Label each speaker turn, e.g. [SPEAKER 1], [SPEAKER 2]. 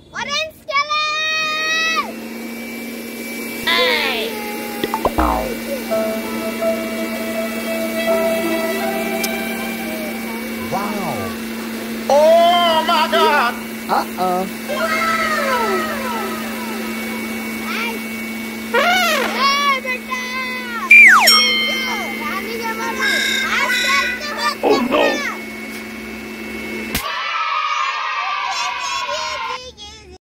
[SPEAKER 1] Orange skeleton! Hey!
[SPEAKER 2] Wow! Oh my God!
[SPEAKER 3] Uh-oh.